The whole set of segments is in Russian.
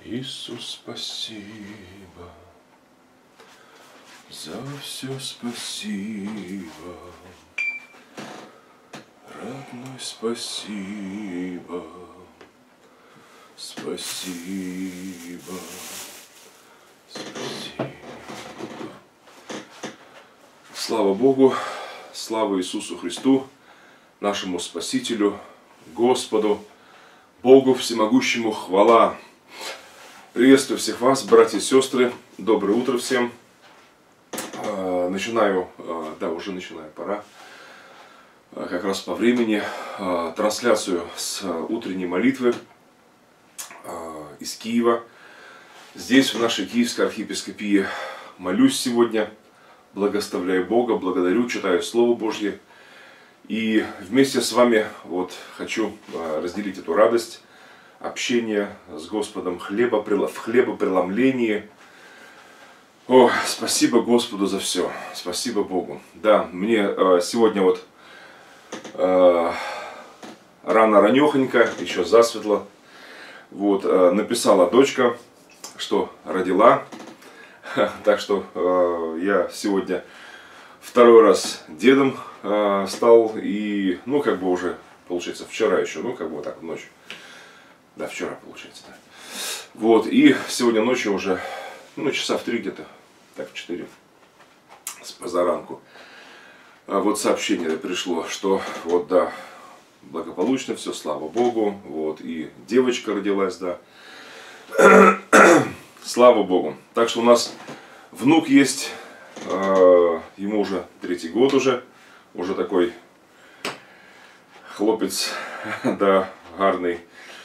Иисус, спасибо, за все спасибо, родной, спасибо, спасибо, спасибо. Слава Богу, слава Иисусу Христу, нашему Спасителю, Господу, Богу Всемогущему хвала. Приветствую всех вас, братья и сестры. Доброе утро всем. Начинаю, уже начинаю, пора. Как раз по времени трансляцию с утренней молитвы из Киева. Здесь, в нашей Киевской архиепископии, молюсь сегодня, благословляю Бога, благодарю, читаю Слово Божье. И вместе с вами хочу разделить эту радость общения с Господом в хлебопреломлении. О, спасибо Господу за все. Спасибо Богу. Да, мне сегодня рано-ранехонько, еще засветло, написала дочка, что родила. Так что я сегодня второй раз дедом стал. И, уже, получается, вчера еще, ночью. Да, вчера, получается, да. И сегодня ночью уже, часа в 3 где-то, так, в 4, с позаранку. Сообщение пришло, что, благополучно все, слава Богу, и девочка родилась, да. Слава Богу. Так что у нас внук есть, ему уже 3-й год уже такой хлопец, да, гарный.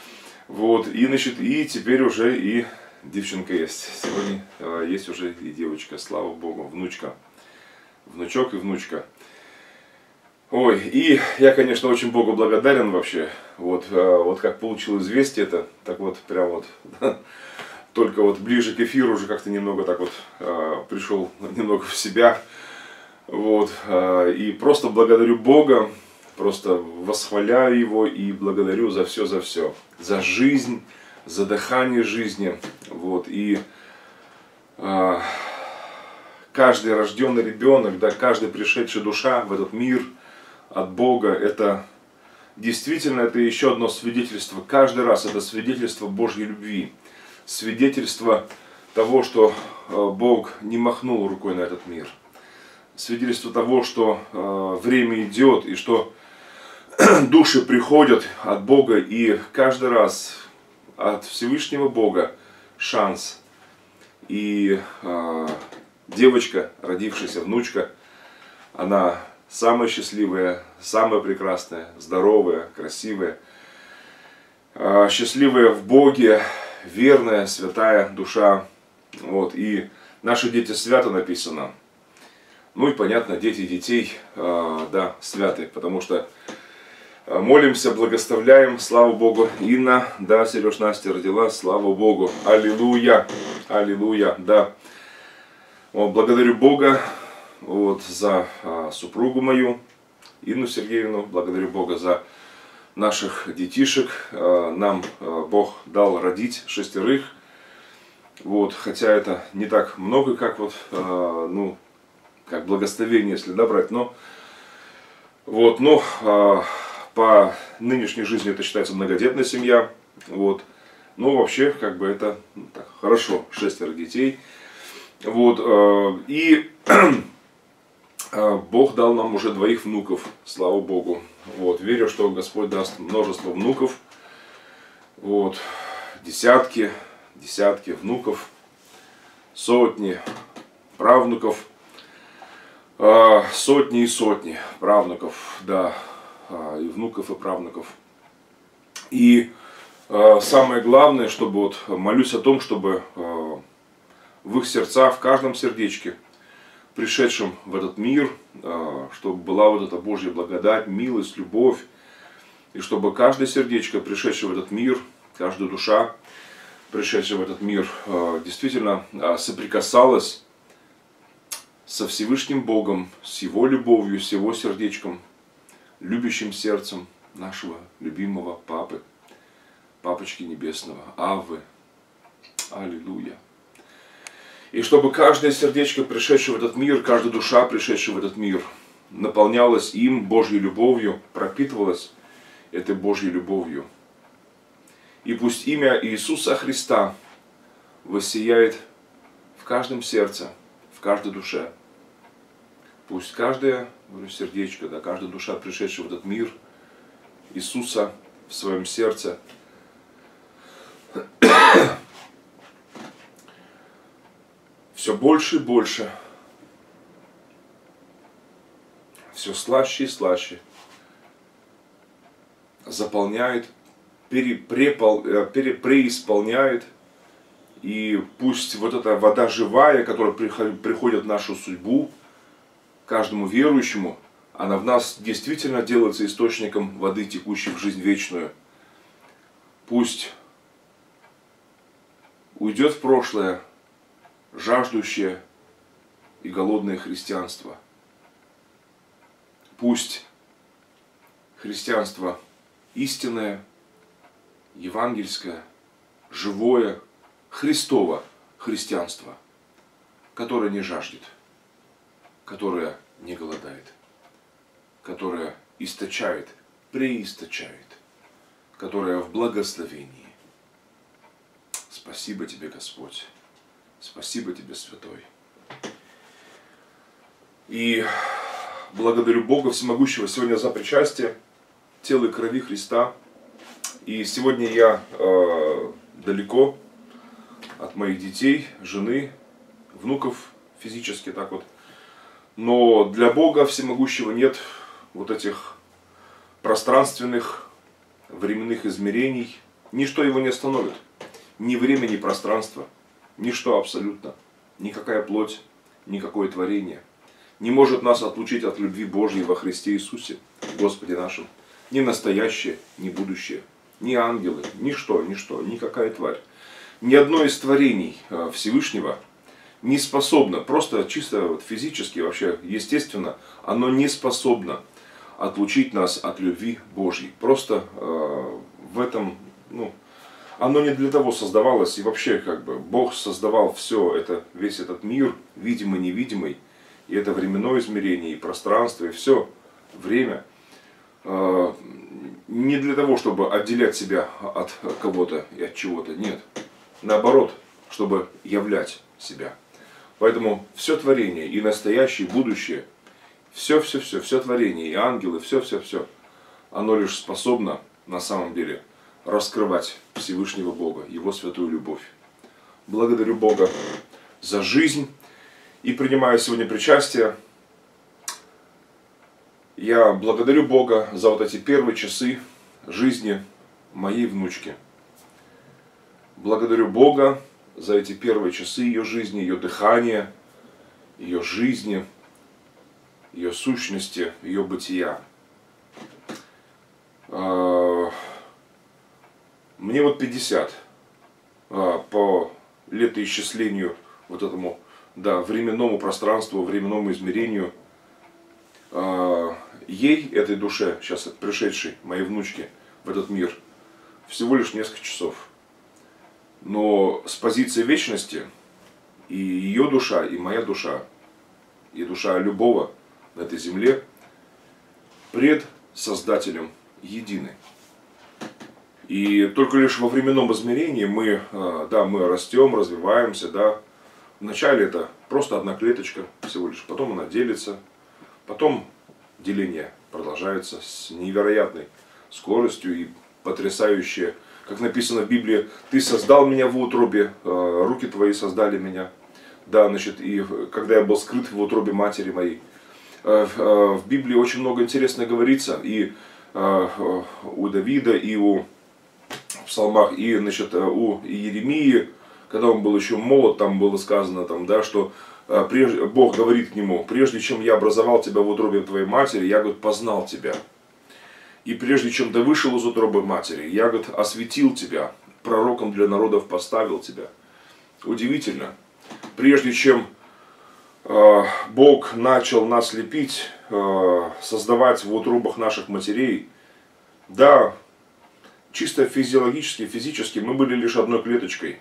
И теперь уже и девчонка есть. Сегодня есть уже и девочка, слава Богу, внучка. Внучок и внучка. Ой, и я, конечно, очень Богу благодарен вообще. Как получил известие это, так только ближе к эфиру уже как-то немного пришел немного в себя. И просто благодарю Бога. Просто восхваляю Его и благодарю за все. За жизнь, за дыхание жизни. И каждый рожденный ребенок, да, каждая пришедшая душа в этот мир от Бога, это действительно это еще одно свидетельство. Каждый раз это свидетельство Божьей любви. Свидетельство того, что Бог не махнул рукой на этот мир. Свидетельство того, что время идет и что души приходят от Бога, и каждый раз от Всевышнего Бога шанс. И девочка, родившаяся внучка, она самая счастливая, самая прекрасная, здоровая, красивая, счастливая в Боге, верная, святая душа. И наши дети свято написано. И понятно, дети детей, да, святы, потому что молимся, благословляем, слава Богу. Инна, да, Сереж, Настя родила, слава Богу. Аллилуйя, аллилуйя, да. Благодарю Бога за супругу мою, Инну Сергеевну. Благодарю Бога за наших детишек. Нам Бог дал родить 6. Хотя это не так много, как как благословение, если брать, но по нынешней жизни это считается многодетная семья, вообще, это так, хорошо, 6 детей, и Бог дал нам уже 2 внуков, слава Богу, верю, что Господь даст множество внуков, десятки внуков, сотни правнуков, сотни и сотни правнуков, да, и внуков, и правнуков. И самое главное, чтобы молюсь о том, чтобы в их сердцах, в каждом сердечке, пришедшем в этот мир, чтобы была эта Божья благодать, милость, любовь, и чтобы каждое сердечко, пришедшее в этот мир, каждая душа, пришедшая в этот мир, действительно соприкасалась со Всевышним Богом, с Его любовью, с Его сердечком, любящим сердцем нашего любимого Папы, Папочки Небесного, Аввы, Аллилуйя. И чтобы каждое сердечко, пришедшее в этот мир, каждая душа, пришедшая в этот мир, наполнялась им Божьей любовью, пропитывалась этой Божьей любовью. И пусть имя Иисуса Христа воссияет в каждом сердце, в каждой душе. Пусть каждое сердечко, да, каждая душа, пришедшая в этот мир, Иисуса в своем сердце, все больше и больше, все слаще и слаще заполняет, преисполняет. И пусть вот эта вода живая, которая приходит в нашу судьбу, каждому верующему, она в нас действительно делается источником воды, текущей в жизнь вечную. Пусть уйдет в прошлое жаждущее и голодное христианство. Пусть христианство истинное, евангельское, живое, Христово христианство, которое не жаждет, которое не голодает, которое источает, преисточает, которое в благословении. Спасибо Тебе, Господь. Спасибо Тебе, Святой. И благодарю Бога Всемогущего сегодня за причастие тела и крови Христа. И сегодня я далеко от моих детей, жены, внуков физически так вот. Но для Бога Всемогущего нет вот этих пространственных, временных измерений. Ничто его не остановит. Ни время, ни пространство. Ничто абсолютно. Никакая плоть, никакое творение не может нас отлучить от любви Божьей во Христе Иисусе, Господе нашим. Ни настоящее, ни будущее. Ни ангелы, ничто, никакая тварь. Ни одно из творений Всевышнего не способно, просто чисто физически, вообще естественно, оно не способно отлучить нас от любви Божьей. Просто в этом, оно не для того создавалось. И вообще, Бог создавал все это, весь этот мир, видимый, невидимый. И это временное измерение, и пространство, и все время. Не для того, чтобы отделять себя от кого-то и от чего-то. Нет. Наоборот, чтобы являть себя. Поэтому все творение, и настоящее, и будущее, все творение, и ангелы, все, оно лишь способно на самом деле раскрывать Всевышнего Бога, Его святую любовь. Благодарю Бога за жизнь и принимаю сегодня причастие. Я благодарю Бога за вот эти первые часы жизни моей внучки. Благодарю Бога за эти первые часы ее жизни, ее дыхания, ее жизни, ее сущности, ее бытия. Мне вот 50 по летоисчислению вот этому, временному пространству, временному измерению. Ей, этой душе, сейчас пришедшей, моей внучке в этот мир, всего лишь несколько часов. Но с позиции вечности и ее душа, и моя душа, и душа любого на этой земле пред Создателем едины. И только лишь во временном измерении мы растем, развиваемся. Вначале это просто одна клеточка всего лишь, потом она делится, потом деление продолжается с невероятной скоростью и потрясающее. Как написано в Библии, ты создал меня в утробе, руки твои создали меня. И когда я был скрыт в утробе матери моей. В Библии очень много интересного говорится. И у Давида, и в псалмах, и у Иеремии, когда он был еще молод, там было сказано, что Бог говорит к нему: прежде чем я образовал тебя в утробе твоей матери, я, познал тебя. И прежде чем ты вышел из утробы матери, я, осветил тебя, пророком для народов поставил тебя. Удивительно. Прежде чем Бог начал нас лепить, создавать в утробах наших матерей, чисто физиологически, физически мы были лишь одной клеточкой.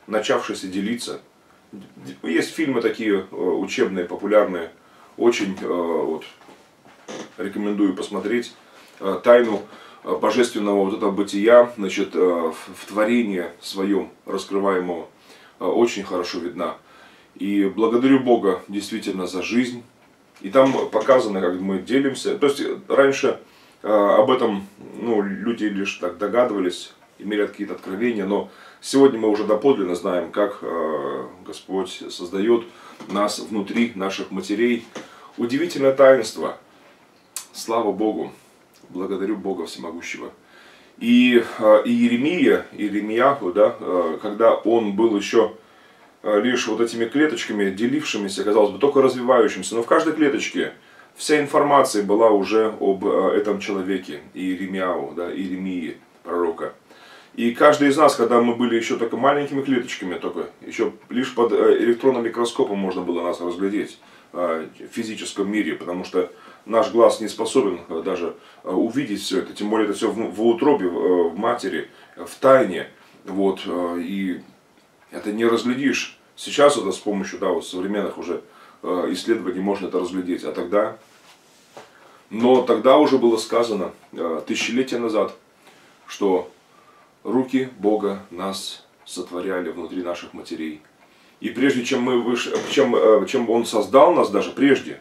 начавшийся делиться. Есть фильмы такие учебные, популярные, очень вот, рекомендую посмотреть. Тайну божественного вот этого бытия, значит, в творении своем раскрываемого очень хорошо видна. И благодарю Бога действительно за жизнь. И там показано, как мы делимся. То есть раньше об этом люди лишь так догадывались, имели какие-то откровения, но сегодня мы уже доподлинно знаем, как Господь создает нас внутри наших матерей. Удивительное таинство. Слава Богу. Благодарю Бога Всемогущего. И Иеремияху, да, когда он был еще лишь вот этими клеточками, делившимися, казалось бы, только развивающимся, но в каждой клеточке вся информация была уже об этом человеке, Иеремияу, да, Иеремии, пророка. И каждый из нас, когда мы были еще только маленькими клеточками, только еще лишь под электронным микроскопом можно было нас разглядеть в физическом мире, потому что наш глаз не способен даже увидеть все это, тем более это все в утробе, в матери, в тайне, вот, и это не разглядишь. Сейчас это с помощью, да, вот современных уже исследований можно это разглядеть, а тогда, но тогда уже было сказано тысячелетия назад, что руки Бога нас сотворяли внутри наших матерей. И прежде чем мы вышли, чем Он создал нас, даже прежде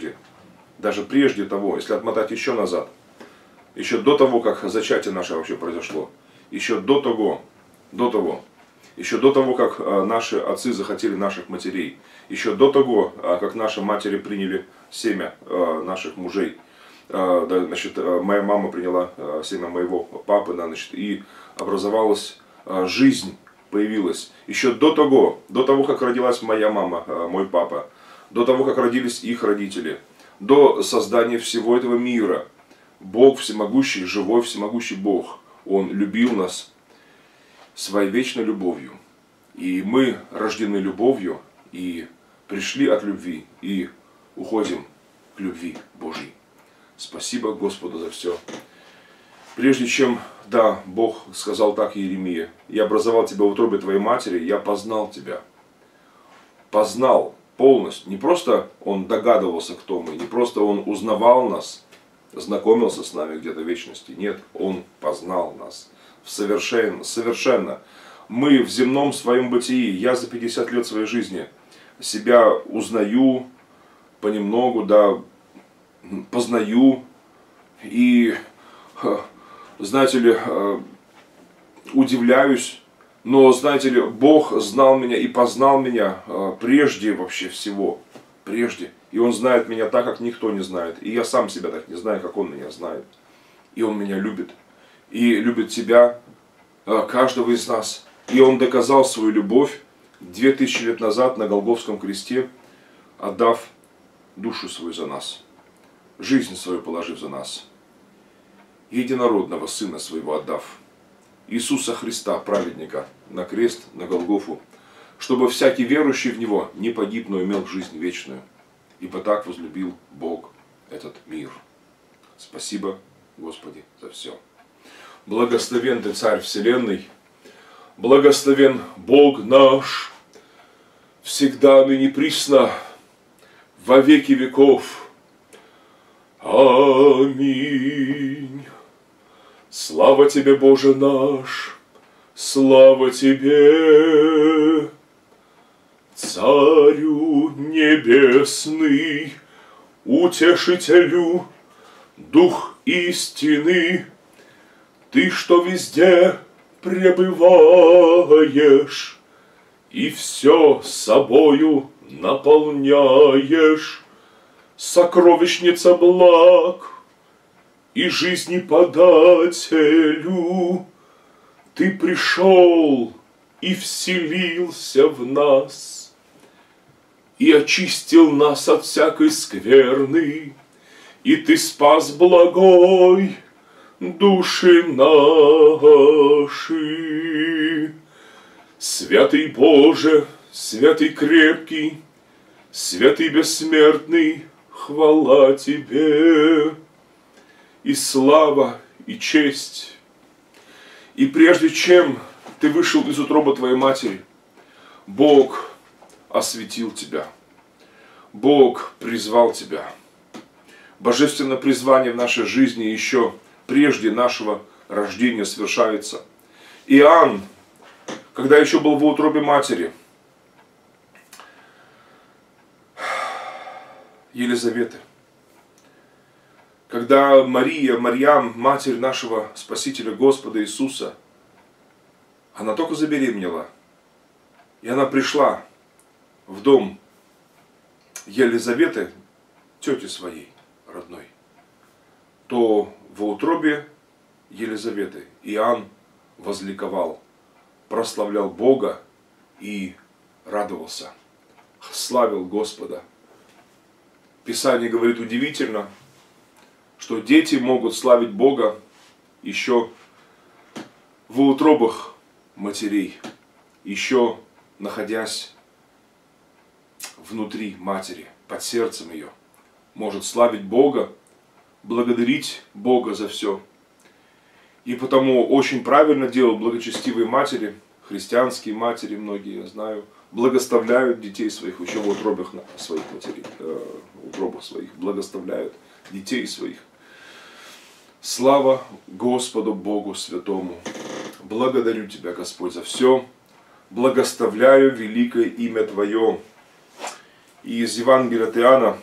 того, если отмотать еще назад, еще до того, как зачатие наше вообще произошло, еще до того, как наши отцы захотели наших матерей, еще до того, как наши матери приняли семя наших мужей, значит, моя мама приняла семя моего папы, значит, и образовалась жизнь, появилась. Еще до того, как родилась моя мама, мой папа, до того, как родились их родители, до создания всего этого мира, Бог всемогущий, живой всемогущий Бог, Он любил нас своей вечной любовью. И мы рождены любовью, и пришли от любви, и уходим к любви Божьей. Спасибо Господу за все. Прежде чем, да, Бог сказал так Иеремии: «Я образовал тебя в утробе твоей матери, я познал тебя». Познал полностью. Не просто Он догадывался, кто мы, не просто Он узнавал нас, знакомился с нами где-то в вечности. Нет, Он познал нас совершенно. Мы в земном своем бытии, я за 50 лет своей жизни себя узнаю понемногу, да, познаю и, знаете ли, удивляюсь, но, знаете ли, Бог знал меня и познал меня прежде вообще всего, прежде. И Он знает меня так, как никто не знает. И я сам себя так не знаю, как Он меня знает. И Он меня любит. И любит тебя, каждого из нас. И Он доказал свою любовь 2000 лет назад на Голгофском кресте, отдав душу свою за нас, жизнь свою положив за нас, единородного Сына Своего отдав, Иисуса Христа, праведника, на крест, на Голгофу, чтобы всякий верующий в Него не погиб, но имел жизнь вечную. Ибо так возлюбил Бог этот мир. Спасибо, Господи, за все. Благословен Ты, Царь Вселенной, благословен Бог наш, всегда ныне присно, во веки веков. Аминь. Слава Тебе, Боже наш, слава Тебе, Царю небесный, Утешителю, Дух истины, Ты, что везде пребываешь и все собою наполняешь, сокровищница благ и жизни подателю, Ты пришел и вселился в нас, и очистил нас от всякой скверны, и Ты спас благой души наши. Святый Боже, святый крепкий, святый бессмертный, хвала Тебе, и слава, и честь. И прежде чем Ты вышел из утробы Твоей матери, Бог осветил тебя. Бог призвал тебя. Божественное призвание в нашей жизни еще прежде нашего рождения совершается. Иоанн, когда еще был в утробе матери Елизаветы, когда Марьям, матерь нашего Спасителя Господа Иисуса, она только забеременела, и она пришла в дом Елизаветы, тети своей родной, то в утробе Елизаветы Иоанн возликовал, прославлял Бога и радовался, славил Господа. Писание говорит удивительно, что дети могут славить Бога еще в утробах матерей, еще находясь внутри матери, под сердцем ее. Может славить Бога, благодарить Бога за все. И потому очень правильно делают благочестивые матери, христианские матери, многие, я знаю, благословляют детей своих, еще в утробах своих матерей, в утробах своих, благословляют детей своих. Слава Господу Богу Святому! Благодарю Тебя, Господь, за все. Благословляю великое имя Твое. И из Евангелия от Иоанна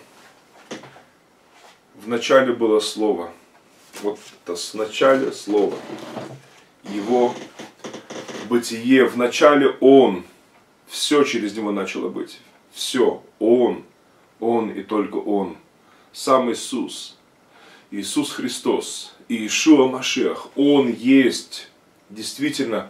в начале было Слово. Вот это с начала Слово. Его бытие. В начале Он. Все через Него начало быть. Все. Он и только Он. Сам Иисус. Иисус Христос. Иешуа Машиах. Он есть действительно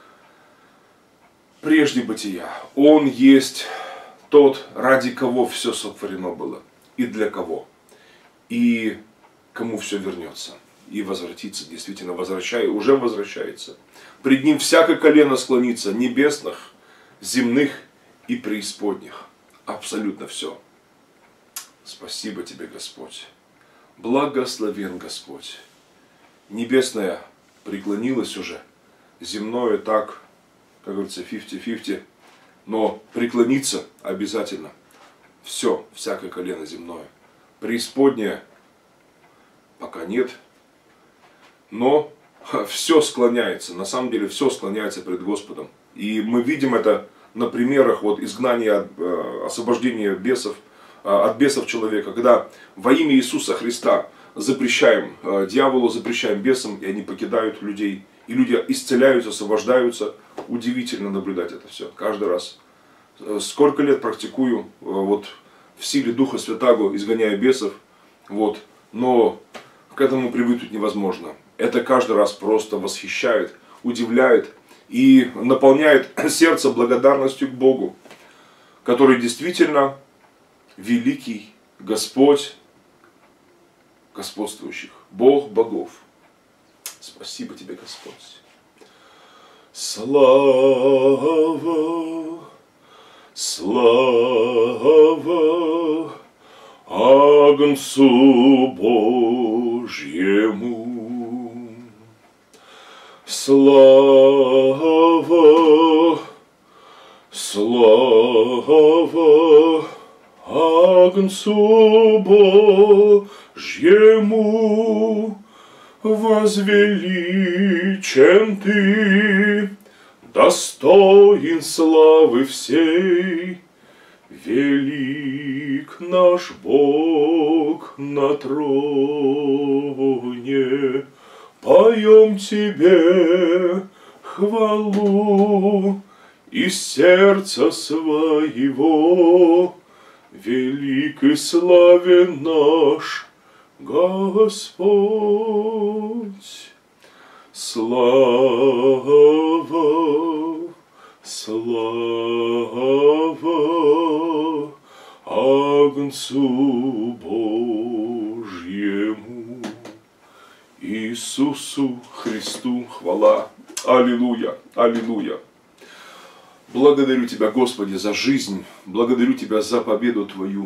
прежде бытия. Он есть тот, ради кого все сотворено было. И для кого. И кому все вернется. И возвратится, действительно уже возвращается. Пред Ним всякое колено склонится, небесных, земных и преисподних. Абсолютно все. Спасибо Тебе, Господь. Благословен Господь. Небесное преклонилось уже. Земное так, как говорится, 50-50. Но преклониться обязательно. Все, всякое колено земное. Преисподнее пока нет. Но все склоняется. На самом деле все склоняется пред Господом. И мы видим это на примерах вот, изгнания, освобождения бесов, от бесов человека. Когда во имя Иисуса Христа запрещаем дьяволу, запрещаем бесам, и они покидают людей. И люди исцеляются, освобождаются. Удивительно наблюдать это все. Каждый раз. Сколько лет практикую вот, в силе Духа Святаго, изгоняя бесов. Вот, но к этому привыкнуть невозможно. Это каждый раз просто восхищает, удивляет и наполняет сердце благодарностью к Богу, который действительно великий Господь господствующих, Бог богов. Спасибо Тебе, Господь. Слава, слава Агнцу Божьему. Слава, слава Агнцу Божьему. Возвеличен Ты, достоин славы всей, велик наш Бог на троне. Поем Тебе хвалу из сердца своего, велик и славен наш Господь. Слава, слава Агнцу Божьему, Иисусу Христу хвала. Аллилуйя, аллилуйя. Благодарю Тебя, Господи, за жизнь, благодарю Тебя за победу Твою.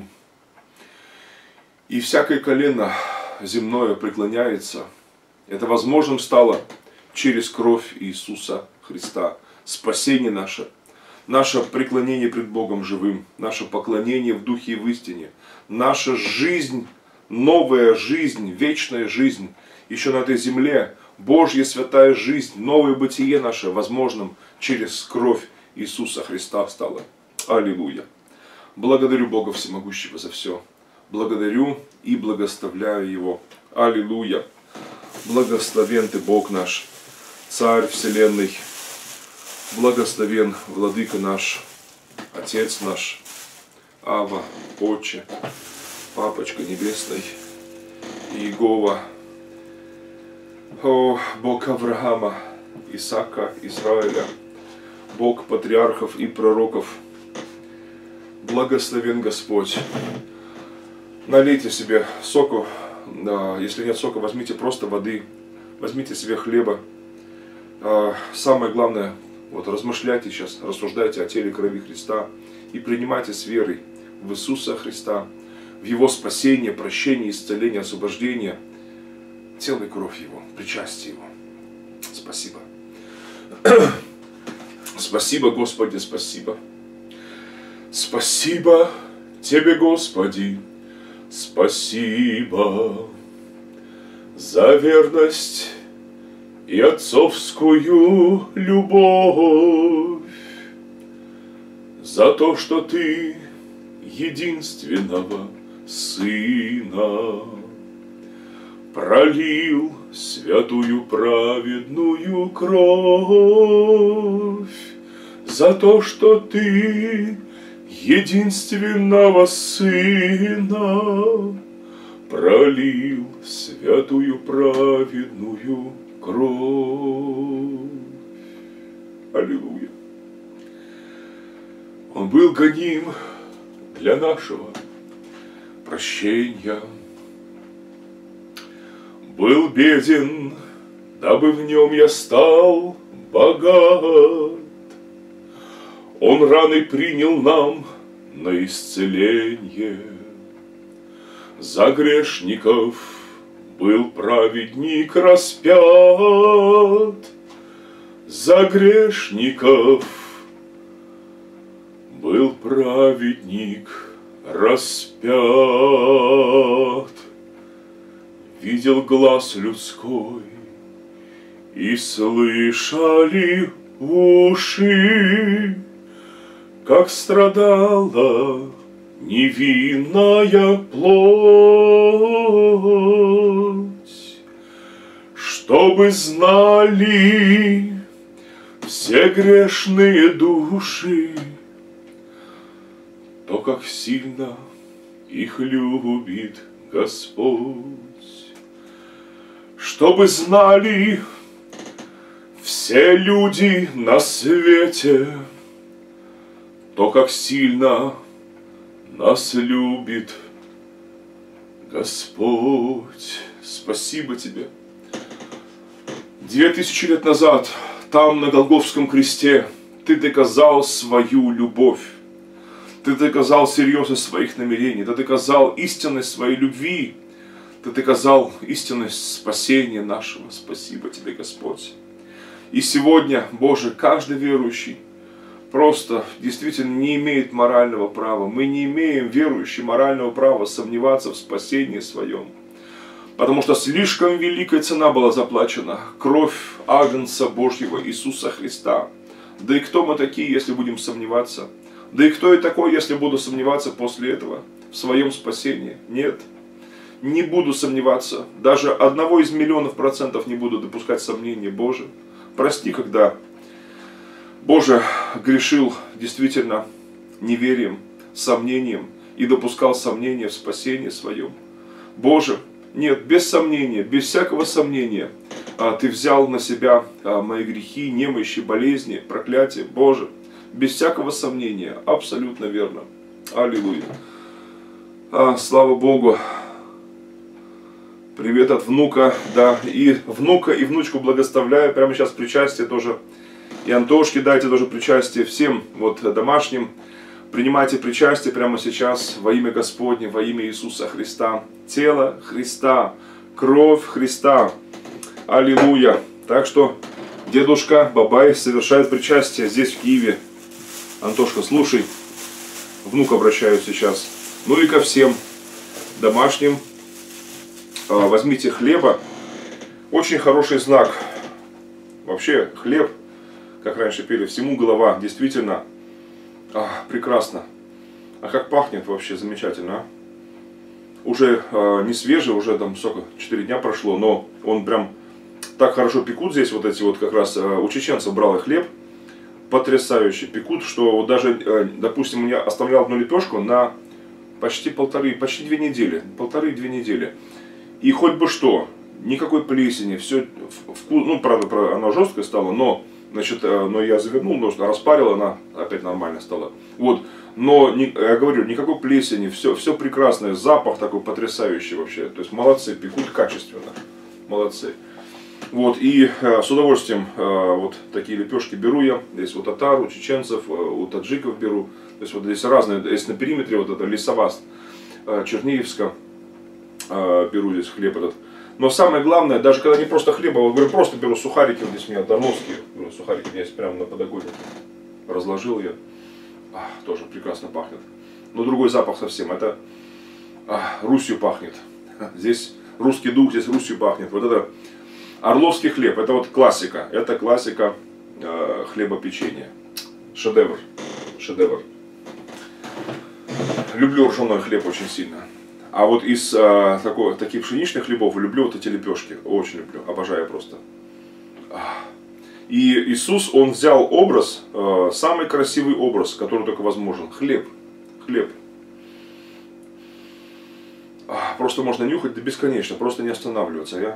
И всякое колено земное преклоняется. Это возможным стало через кровь Иисуса Христа. Спасение наше наше преклонение пред Богом живым, наше поклонение в духе и в истине, наша жизнь, новая жизнь, вечная жизнь, еще на этой земле, Божья святая жизнь, новое бытие наше возможным через кровь Иисуса Христа стало. Аллилуйя. Благодарю Бога Всемогущего за все. Благодарю и благословляю Его. Аллилуйя. Благословен Ты, Бог наш, Царь Вселенной. Благословен Владыка наш, Отец наш, Ава, Отче, Папочка Небесный, Иегова, о, Бог Авраама, Исаака, Израиля, Бог патриархов и пророков. Благословен Господь. Налейте себе соку, если нет сока, возьмите просто воды, возьмите себе хлеба. Самое главное, вот размышляйте сейчас, рассуждайте о теле и крови Христа и принимайте с верой в Иисуса Христа, в Его спасение, прощение, исцеление, освобождение, тело и кровь Его, причастие Его. Спасибо. Спасибо, Господи, спасибо. Спасибо Тебе, Господи, спасибо за верность и отцовскую любовь, за то, что Ты единственного Сына пролил святую праведную кровь, за то, что Ты единственного Сына пролил святую праведную кровь. Аллилуйя. Он был гоним для нашего прощения, был беден, дабы в нем я стал богат. Он раны принял нам на исцеление, за грешников был праведник распят, за грешников был праведник распят. Видел глаз людской и слышали уши, как страдала невинная плоть, чтобы знали все грешные души, то, как сильно их любит Господь. Чтобы знали все люди на свете, то, как сильно нас любит Господь. Спасибо Тебе. 2000 лет назад, там на Голгофском кресте, Ты доказал свою любовь. Ты доказал серьезность своих намерений. Ты доказал истинность своей любви. Ты доказал истинность спасения нашего. Спасибо Тебе, Господь. И сегодня, Боже, каждый верующий просто действительно не имеет морального права. Мы не имеем, верующие, морального права сомневаться в спасении своем. Потому что слишком великая цена была заплачена. Кровь Агнца Божьего Иисуса Христа. Да и кто мы такие, если будем сомневаться? Да и кто я такой, если буду сомневаться после этого в своем спасении? Нет. Не буду сомневаться. Даже 1 из миллионов процентов не буду допускать сомнения. Боже, прости, когда, Боже, грешил действительно неверием, сомнением и допускал сомнения в спасении своем. Боже, нет, без сомнения, без всякого сомнения Ты взял на себя мои грехи, немощи, болезни, проклятия. Боже, без всякого сомнения, абсолютно верно. Аллилуйя. Слава Богу. Привет от внука, да, и внука, и внучку благословляю. Прямо сейчас причастие тоже. И Антошке дайте тоже причастие. Всем вот домашним. Принимайте причастие прямо сейчас во имя Господне, во имя Иисуса Христа. Тело Христа, кровь Христа. Аллилуйя. Так что дедушка Бабай совершает причастие здесь в Киеве. Антошка, слушай, внук обращаюсь сейчас. Ну и ко всем домашним. Возьмите хлеба. Очень хороший знак. Вообще хлеб, как раньше пели, всему голова. Действительно прекрасно. А как пахнет вообще замечательно, а? Уже не свежий, уже там сколько, 4 дня прошло, но он прям так хорошо пекут здесь, вот эти вот как раз у чеченцев брал я хлеб, потрясающе пекут, что вот даже, допустим, я оставлял одну лепешку на почти 2 недели, 1,5-2 недели, и хоть бы что, никакой плесени, все вкус, ну правда, она жесткая стала, но, значит, но я завернул, нужно распарил, она опять нормально стала, вот. Но, я говорю, никакой плесени, все прекрасное, запах такой потрясающий вообще. То есть молодцы, пекут качественно, молодцы. Вот, и с удовольствием вот такие лепешки беру я. Здесь у татар, у чеченцев, у таджиков беру. То есть вот здесь разные, здесь на периметре вот это Лисоваст, Черниговска, беру здесь хлеб этот. Но самое главное, даже когда не просто хлеба, вот говорю, просто беру сухарики, вот здесь у меня дарновские, сухарики у меня есть прямо на подоконнике. Разложил я. Тоже прекрасно пахнет. Но другой запах совсем. Это Русью пахнет. Здесь русский дух, здесь Русью пахнет. Вот это орловский хлеб. Это вот классика. Это классика хлебопечения. Шедевр. Шедевр. Люблю ржаной хлеб очень сильно. А вот из таких пшеничных хлебов люблю вот эти лепешки. Очень люблю. Обожаю просто. И Иисус, Он взял образ, самый красивый образ, который только возможен. Хлеб. Хлеб. Просто можно нюхать до бесконечно, просто не останавливаться.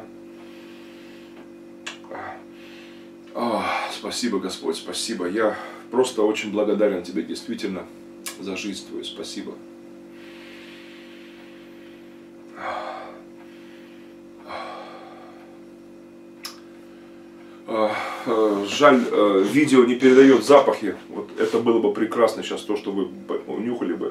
Спасибо, Господь, спасибо. Я просто очень благодарен Тебе действительно за жизнь Твою. Спасибо. Жаль, видео не передает запахи. Вот это было бы прекрасно сейчас, то, что вы унюхали бы.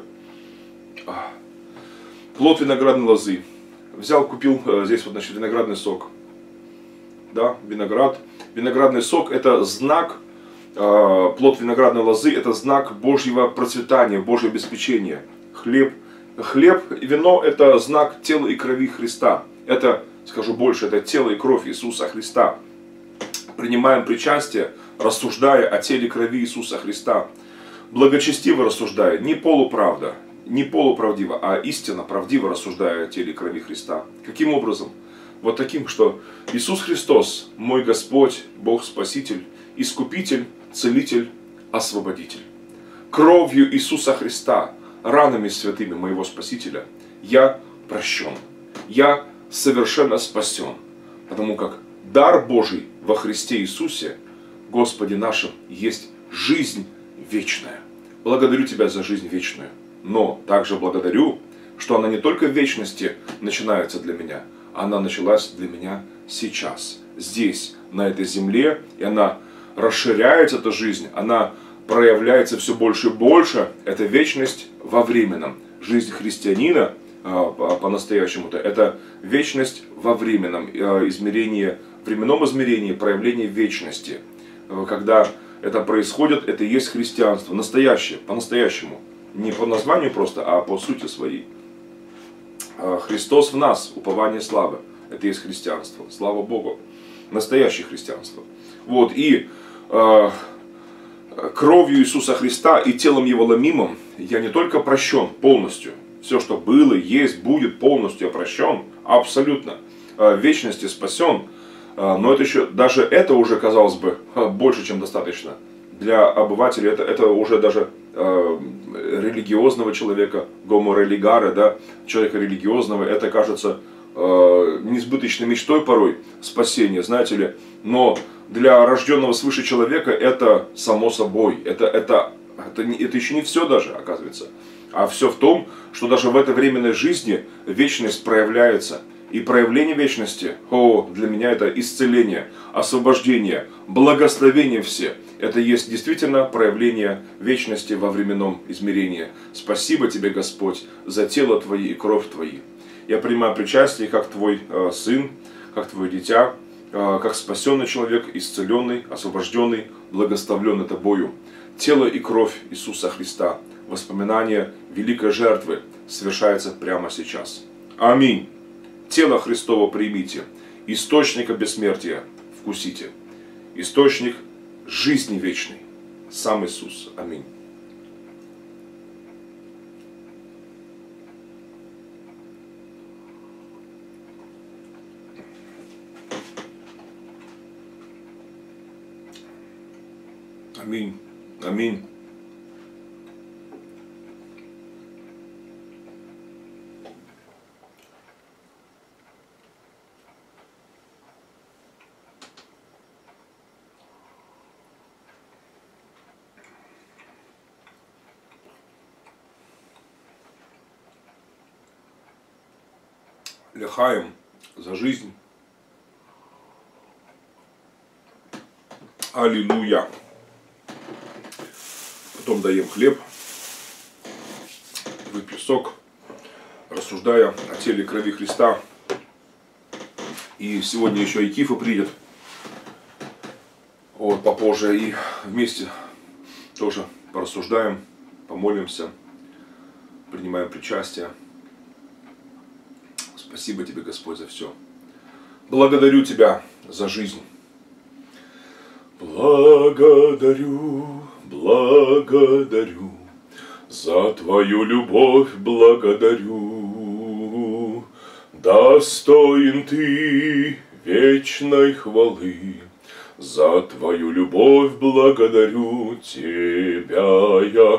Плод виноградной лозы. Взял, купил здесь вот, значит, виноградный сок. Да, виноград. Виноградный сок — это знак, плод виноградной лозы — это знак Божьего процветания, Божьего обеспечения. Хлеб и вино — это знак тела и крови Христа. Это, скажу больше, это тело и кровь Иисуса Христа. Принимаем причастие, рассуждая о теле и крови Иисуса Христа. Благочестиво рассуждая, не полуправда, не полуправдиво, а истинно, правдиво рассуждая о теле и крови Христа. Каким образом? Вот таким, что Иисус Христос, мой Господь, Бог Спаситель, Искупитель, Целитель, Освободитель. Кровью Иисуса Христа, ранами святыми моего Спасителя, я прощен. Я совершенно спасен, потому как дар Божий во Христе Иисусе, Господе нашим, есть жизнь вечная. Благодарю Тебя за жизнь вечную, но также благодарю, что она не только в вечности начинается для меня, она началась для меня сейчас, здесь, на этой земле, и она расширяется, эта жизнь, она проявляется все больше и больше. Это вечность во временном. Жизнь христианина по-настоящему-то это вечность во временном измерении, временном измерении, проявление вечности. Когда это происходит, это и есть христианство, настоящее, по-настоящему. Не по названию просто, а по сути своей. Христос в нас, упование славы. Это и есть христианство. Слава Богу. Настоящее христианство. Вот, и кровью Иисуса Христа и телом Его ломимым я не только прощен полностью. Все, что было, есть, будет, полностью прощен. Абсолютно. В вечности спасен. Но это еще, даже это уже, казалось бы, больше, чем достаточно. Для обывателя это уже даже религиозного человека, гоморелигара, да, человека религиозного, это кажется несбыточной мечтой порой спасения, знаете ли. Но для рожденного свыше человека это само собой. Это еще не все даже, оказывается. А все в том, что даже в этой временной жизни вечность проявляется. И проявление вечности, для меня это исцеление, освобождение, благословение все. Это есть действительно проявление вечности во временном измерении. Спасибо Тебе, Господь, за тело Твое и кровь Твои. Я принимаю причастие как Твой сын, как Твое дитя, как спасенный человек, исцеленный, освобожденный, благословленный Тобою. Тело и кровь Иисуса Христа, воспоминание великой жертвы совершается прямо сейчас. Аминь. Тело Христово примите, источника бессмертия вкусите, источник жизни вечной, сам Иисус. Аминь. Аминь. Аминь. Лехаем за жизнь. Аллилуйя. Потом даем хлеб, выпью сок, рассуждая о теле и крови Христа. И сегодня еще и Кифа придет, вот, попозже, и вместе тоже порассуждаем, помолимся, принимаем причастие. Спасибо Тебе, Господь, за все. Благодарю Тебя за жизнь. Благодарю, благодарю, за Твою любовь благодарю. Достоин Ты вечной хвалы, за Твою любовь благодарю. Тебя я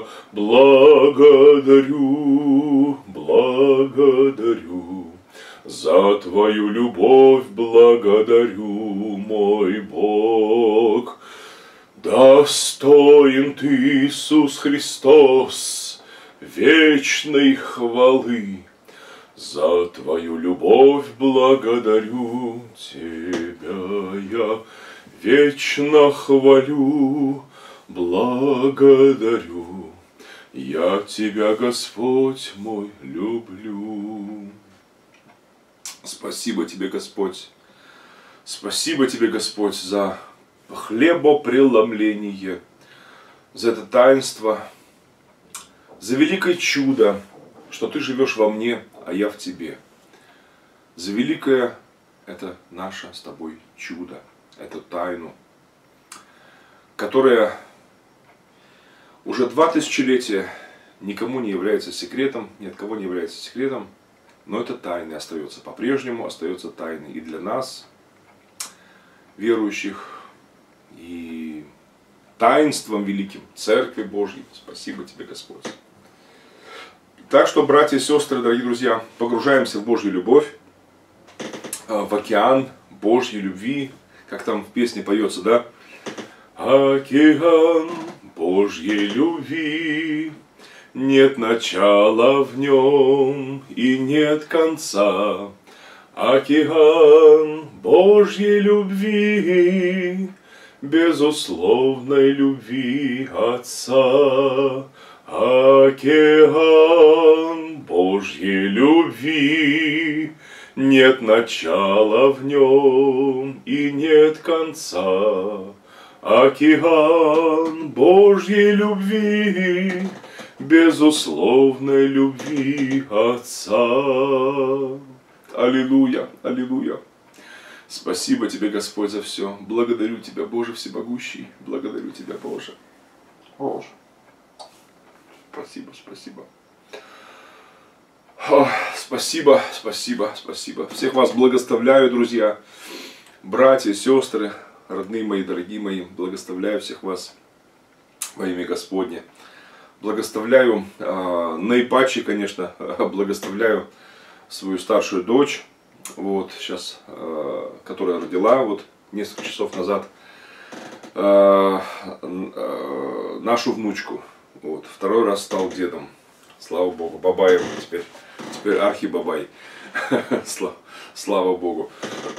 благодарю, благодарю. За Твою любовь благодарю, мой Бог. Достоин Ты, Иисус Христос, вечной хвалы. За Твою любовь благодарю, Тебя я вечно хвалю, благодарю. Я Тебя, Господь мой, люблю. Спасибо Тебе, Господь. Спасибо Тебе, Господь, за хлебопреломление, за это таинство, за великое чудо, что Ты живешь во мне, а я в Тебе. За великое это наше с Тобой чудо, эту тайну, которая уже 2 тысячелетия никому не является секретом, ни от кого не является секретом. Но это тайной остается, по-прежнему остается тайной и для нас, верующих, и таинством великим Церкви Божьей. Спасибо Тебе, Господь. Так что, братья и сестры, дорогие друзья, погружаемся в Божью любовь, в океан Божьей любви, как там в песне поется, да? Океан Божьей любви, нет начала в нем и нет конца. Океан Божьей любви, безусловной любви Отца. Океан Божьей любви, нет начала в нем и нет конца. Океан Божьей любви, безусловной любви Отца. Аллилуйя, аллилуйя. Спасибо Тебе, Господь, за все. Благодарю Тебя, Боже всемогущий. Благодарю Тебя, Боже. Боже. Спасибо, спасибо. Спасибо, спасибо, спасибо. Всех вас благословляю, друзья, братья, сестры, родные мои, дорогие мои. Благословляю всех вас во имя Господне. Благословляю, наипаче, конечно, благословляю свою старшую дочь, вот, сейчас, которая родила вот несколько часов назад, нашу внучку. Вот, 2-й раз стал дедом. Слава Богу. Бабаем теперь архибабай. Слава Богу.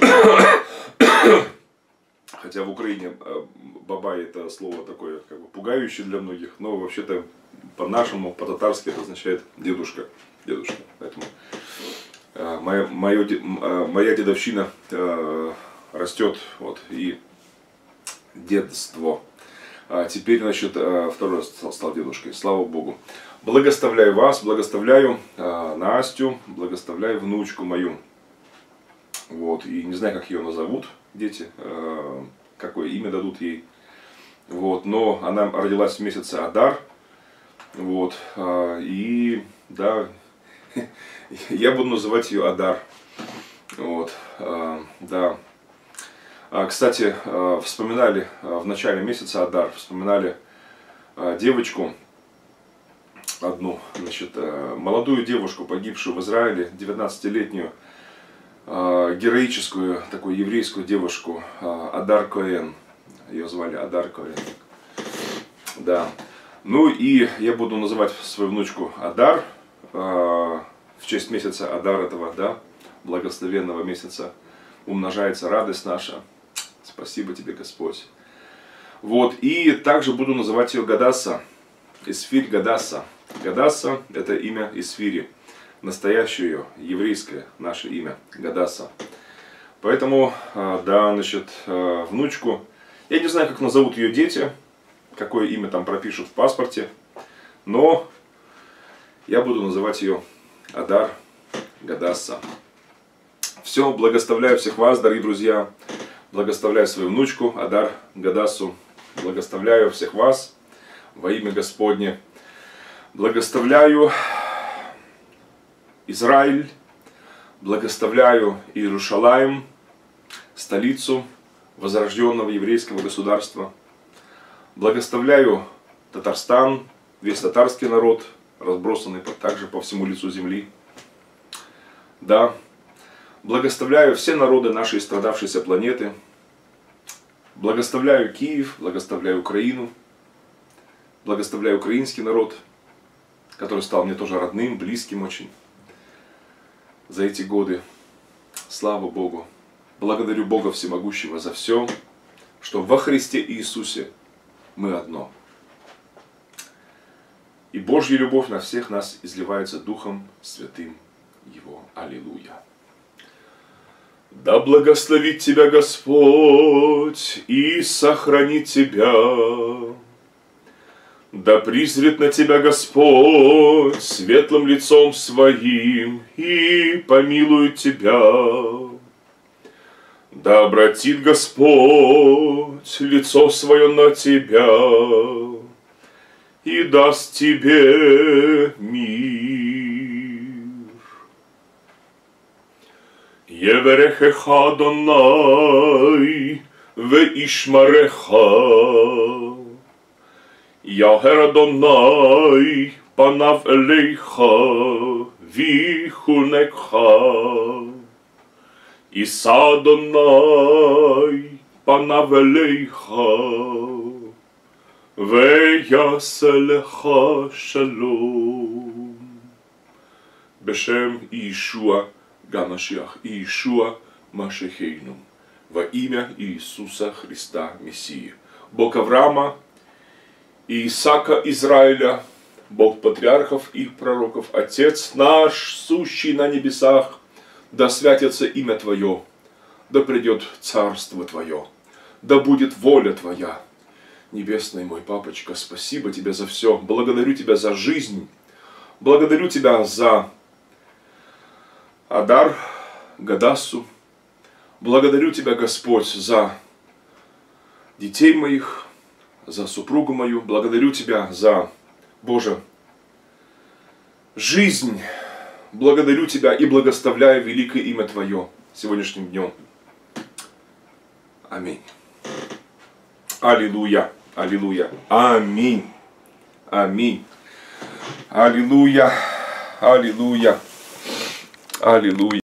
Хотя в Украине бабай это слово такое как бы пугающее для многих, но вообще-то по-нашему, по-татарски это означает дедушка. Дедушка. Поэтому моя дедовщина растет, вот, и детство. А теперь, значит, второй раз стал дедушкой, слава Богу. Благословляю вас, благословляю Настю, благословляю внучку мою. Вот, и не знаю, как ее назовут дети, какое имя дадут ей. Вот, но она родилась в месяце Адар. Вот, и да, я буду называть ее Адар. Вот, да. Кстати, вспоминали в начале месяца Адар, вспоминали девочку одну, значит, молодую девушку, погибшую в Израиле, 19-летнюю, героическую, такую еврейскую девушку, Адар Коэн. Ее звали Адар Коэн. Да. Ну и я буду называть свою внучку Адар, в честь месяца Адар этого, да, благословенного месяца. Умножается радость наша. Спасибо тебе, Господь. Вот, и также буду называть ее Гадаса, Исфирь Гадаса. Гадаса – это имя Исфири, настоящее ее, еврейское наше имя, Гадаса. Поэтому, да, значит, внучку, я не знаю, как назовут ее дети, какое имя там пропишут в паспорте, но я буду называть ее Адар Гадаса. Все, благословляю всех вас, дорогие друзья. Благословляю свою внучку Адар Гадасу. Благословляю всех вас во имя Господне. Благословляю Израиль. Благословляю Иерушалаим, столицу возрожденного еврейского государства. Благословляю Татарстан, весь татарский народ, разбросанный также по всему лицу земли. Да. Благословляю все народы нашей страдавшейся планеты. Благословляю Киев, благословляю Украину. Благословляю украинский народ, который стал мне тоже родным, близким очень за эти годы. Слава Богу. Благодарю Бога Всемогущего за все, что во Христе Иисусе мы одно. И Божья любовь на всех нас изливается Духом Святым Его. Аллилуйя. Да благословит тебя Господь и сохранит тебя. Да призрит на тебя Господь светлым лицом своим и помилует тебя. Да обратит Господь лицо свое на тебя и даст тебе мир. Еверехеха Адонай веишмареха. Яхер Адонай панав элейха вихунекха. Иса Адонай панав элейха веяселеха шалом. Бешем Иешуа Гамашиах, Иешуа Машехейну, во имя Иисуса Христа Мессии. Бог Авраама и Исаака Израиля, Бог патриархов и пророков, Отец наш, сущий на небесах, да святится имя Твое, да придет царство Твое, да будет воля Твоя. Небесный мой папочка, спасибо Тебе за все, благодарю Тебя за жизнь, благодарю Тебя за Адар Гадасу. Благодарю Тебя, Господь, за детей моих, за супругу мою. Благодарю Тебя за, Боже, жизнь. Благодарю Тебя и благословляю великое имя Твое сегодняшним днем. Аминь. Аллилуйя. Аллилуйя. Аминь. Аминь. Аллилуйя. Аллилуйя. Аллилуйя.